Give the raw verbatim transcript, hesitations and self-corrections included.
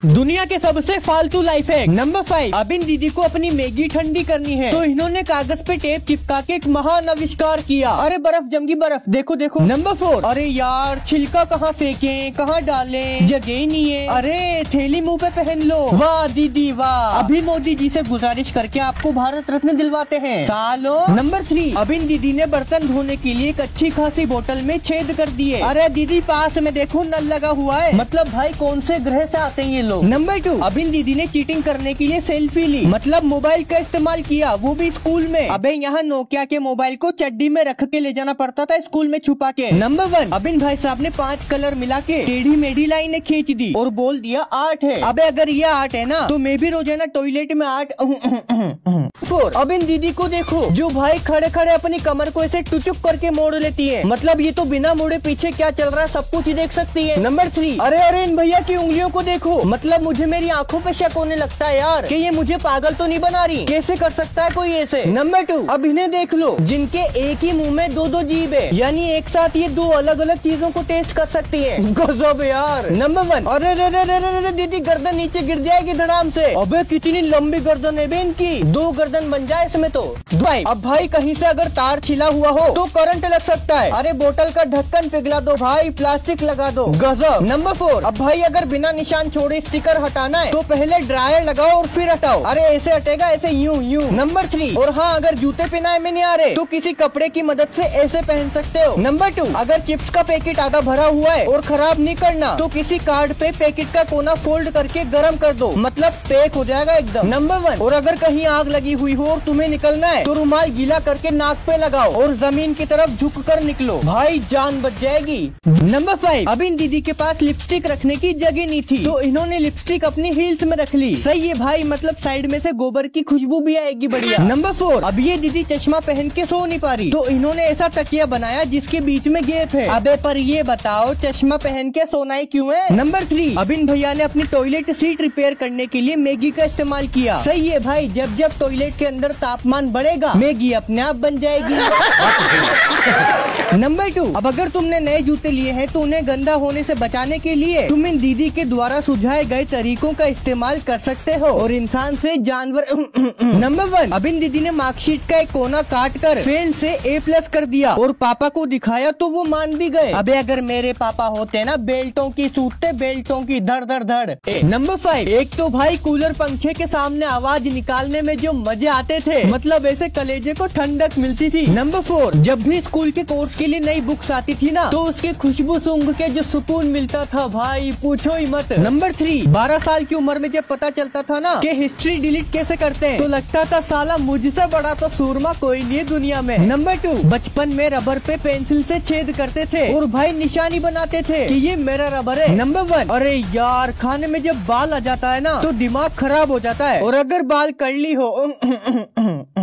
दुनिया के सबसे फालतू लाइफ हैक। नंबर फाइव, अब इन दीदी को अपनी मैगी ठंडी करनी है तो इन्होंने कागज पे टेप चिपका के एक महान आविष्कार किया। अरे बर्फ जम गई बर्फ, देखो देखो। नंबर फोर, अरे यार छिलका कहाँ फेंके कहाँ डाले, जगह ही नहीं है। अरे थैली मुंह पे पहन लो। वाह दीदी वाह, अभी मोदी जी से गुजारिश करके आपको भारत रत्न दिलवाते हैं सालो। नंबर थ्री, अब इन दीदी ने बर्तन धोने के लिए एक अच्छी खासी बोतल में छेद कर दिए। अरे दीदी पास में देखो नल लगा हुआ है, मतलब भाई कौन से ग्रह से आते हैं ये लोग। नंबर टू, अब इन दीदी ने चीटिंग करने के लिए सेल्फी ली, मतलब मोबाइल का इस्तेमाल किया, वो भी स्कूल में। अबे यहाँ नोकिया के मोबाइल को चड्डी में रख के ले जाना पड़ता था स्कूल में छुपा के। नंबर वन, अब इन भाई साहब ने पांच कलर मिला के टेढ़ी मेढ़ी लाइनें खींच दी और बोल दिया आर्ट है। अबे अगर ये आर्ट है ना तो मैं भी रोजाना टॉयलेट में आर्ट। फोर, अब इन दीदी को देखो जो भाई खड़े खड़े अपनी कमर को ऐसे टुचुक करके मोड़ लेती है, मतलब ये तो बिना मोड़े पीछे क्या चल रहा है सब कुछ ही देख सकती है। नंबर थ्री, अरे अरे इन भैया की उंगलियों को देखो, मतलब मुझे मेरी आंखों पे शक होने लगता है यार कि ये मुझे पागल तो नहीं बना रही, कैसे कर सकता है कोई ऐसे। नंबर टू, अब इन्हें देख लो जिनके एक ही मुंह में दो दो जीभ है, यानी एक साथ ये दो अलग अलग चीजों को टेस्ट कर सकती है। गजब यार। नंबर वन, अरे रे रे रे रे रे दीदी गर्दन नीचे गिर जाएगी धड़ाम से। अबे कितनी लंबी गर्दन है बे इनकी, दो गर्दन बन जाए इसमें तो। भाई अब भाई कहीं से अगर तार छिला हुआ हो तो करंट लग सकता है। अरे बोतल का ढक्कन पिघला दो भाई, प्लास्टिक लगा दो। गजब। नंबर फोर, अब भाई अगर बिना निशान छोड़े स्टिकर हटाना है तो पहले ड्रायर लगाओ और फिर हटाओ। अरे ऐसे हटेगा ऐसे यूं यूं। नंबर थ्री, और हाँ अगर जूते पहनाए में नहीं आ रहे तो किसी कपड़े की मदद से ऐसे पहन सकते हो। नंबर टू, अगर चिप्स का पैकेट आधा भरा हुआ है और खराब नहीं करना तो किसी कार्ड पे पैकेट का कोना फोल्ड करके गर्म कर दो, मतलब पैक हो जाएगा एकदम। नंबर वन, और अगर कहीं आग लगी हुई हो और तुम्हें निकलना है तो रुमाल गीला करके नाक पे लगाओ और जमीन की तरफ झुक कर निकलो, भाई जान बच जाएगी। नंबर फाइव, अब इन दीदी के पास लिपस्टिक रखने की जगह नहीं थी तो इन्होंने लिपस्टिक अपनी हील्स में रख ली। सही है भाई, मतलब साइड में से गोबर की खुशबू भी आएगी बढ़िया। नंबर फोर, अब ये दीदी चश्मा पहन के सो नहीं पा रही तो इन्होंने ऐसा तकिया बनाया जिसके बीच में गैप है। अबे पर ये बताओ चश्मा पहन के सोना ही क्यों है। नंबर थ्री, अब इन भैया ने अपनी टॉयलेट सीट रिपेयर करने के लिए मैगी का इस्तेमाल किया। सही है भाई, जब जब टॉयलेट के अंदर तापमान बढ़ेगा मैगी अपने आप बन जाएगी। नंबर टू, अब अगर तुमने नए जूते लिए हैं तो उन्हें गंदा होने से बचाने के लिए तुम इन दीदी के द्वारा सुझाए गए तरीकों का इस्तेमाल कर सकते हो और इंसान से जानवर। नंबर वन, अब इन दीदी ने मार्कशीट का एक कोना काट कर फेल से ए प्लस कर दिया और पापा को दिखाया तो वो मान भी गए। अबे अगर मेरे पापा होते ना बेल्टों की सूटते बेल्टों की धड़ धड़ धड़। नंबर फाइव, एक तो भाई कूलर पंखे के सामने आवाज निकालने में जो मजे आते थे, मतलब ऐसे कलेजे को ठंडक मिलती थी। नंबर फोर, जब भी स्कूल के कोर्स के लिए नई बुक्स आती थी ना तो उसकी खुशबू सूंघ के जो सुकून मिलता था भाई पूछो ही मत। नंबर थ्री, बारह साल की उम्र में जब पता चलता था ना कि हिस्ट्री डिलीट कैसे करते हैं तो लगता था साला मुझसे बड़ा तो सूरमा कोई नहीं है दुनिया में। नंबर टू, बचपन में रबर पे पेंसिल से छेद करते थे और भाई निशानी बनाते थे कि ये मेरा रबर है। नंबर वन, अरे यार खाने में जब बाल आ जाता है ना तो दिमाग खराब हो जाता है और अगर बाल कर्ली हो